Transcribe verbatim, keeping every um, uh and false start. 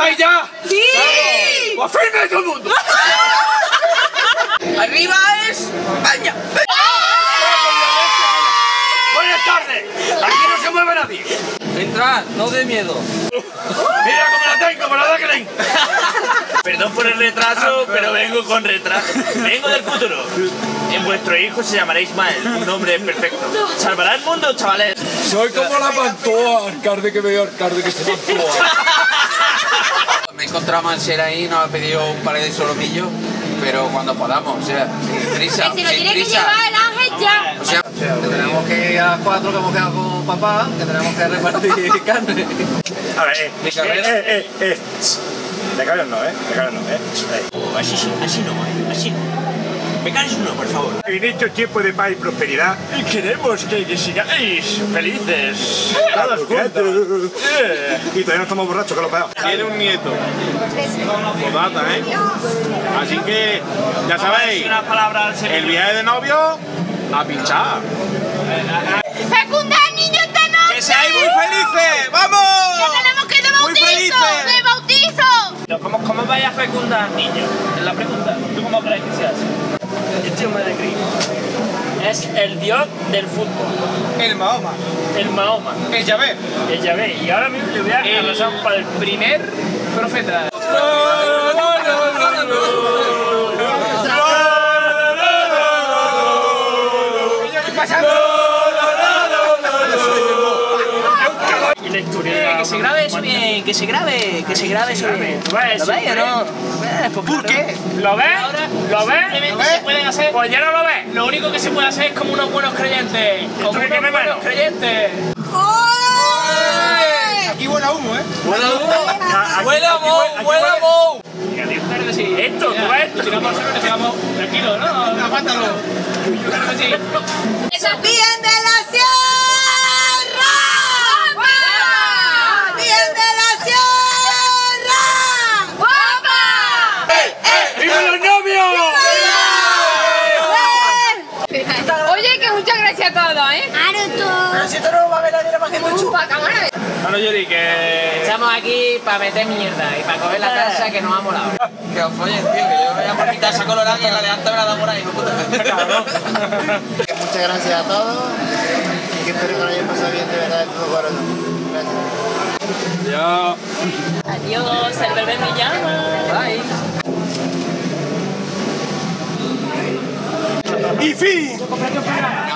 firmáis ya? ¡Sí! ¡Pues firme todo el mundo! ¡Arriba es España! Buenas tardes. Aquí no se mueve nadie. Entrad, no de miedo. Mira cómo la tengo, me la da creen. Perdón por el retraso, pero vengo con retraso. Vengo del futuro. En vuestro hijo se llamará Ismael, un nombre perfecto. ¿Salvará el mundo, chavales? Soy como la Pantoa, alcalde que veo alcalde que se Pantoa. Me he encontrado a Mansell ahí, nos ha pedido un par de solomillos, pero cuando podamos, o sea, sin prisa. Que si lo sin tiene que prisa. llevar el ángel ya. O sea, que tenemos que ir a las cuatro que hemos quedado con papá, que tenemos que repartir carne. A ver, eh, Mi eh, carrera. eh, eh, eh. De caros no, eh, de caros no, eh. eh. Así, así no, ¿eh? Así no. Becarios uno, por favor. En estos tiempos de paz y prosperidad, Y queremos que, que sigáis felices. todos juntos. Y todavía no estamos borrachos, que es lo peor. Tiene un nieto. Podata, ¿eh? Así que, ya sabéis, Una palabra al el viaje de novio, a pinchar. ¡Fecundar niño esta noche! ¡Que seáis muy felices! ¡Vamos! ¡Que tenemos que ir de Muy bautizo! felices. ¡De bautizo! ¿Cómo, ¿Cómo vais a fecundar niños? Es la pregunta. ¿Tú cómo crees que se hace? Este hombre de Cristo es el dios del fútbol. El Mahoma. El Mahoma. El Yahvé. El Yahvé. Y ahora mismo le voy a arrasar para el primer profeta. Y la historia. Que se grabe eso bien, que se grabe, que se grabe eso bien. ¿Lo ves? ¿Lo veis o no? Eh, pues ¿Por claro. qué? ¿Lo ves? ¿Lo ves? Simplemente se pueden hacer. Pues ya no lo ves. Lo único que se puede hacer es como unos buenos creyentes. Como ¿Esto qué unos me buenos mano? creyentes. Aquí huele a humo, ¿eh? ¡Huele a Aquí- ¡Huele a aquí Mou! huele- aquí ¡Huele a huele- Mou! Claro que sí. Esto, tú ves esto. Si no por le pegamos tranquilo, ¿no? Aguántalo. Yo creo que sí. ¡Bien de la sierra! ¡Guapa! ¡Bien de la sierra! ¡Guapa! ¡Viva los novios! Oye, que muchas gracias a todos, ¿eh? Pero si esto no va a ver la dinero más que mucho. Bueno, Yuri, que... Estamos aquí para meter mierda y para coger la casa que nos ha molado. Que os follen, tío, que yo voy a por mi casa colorada que la de antes me la da por ahí, hijo puta. Muchas gracias a todos y que espero que lo hayan pasado bien de verdad de todo corazón. Gracias. Ya. Adiós, el bebé me llama. Bye. ¡Y fin!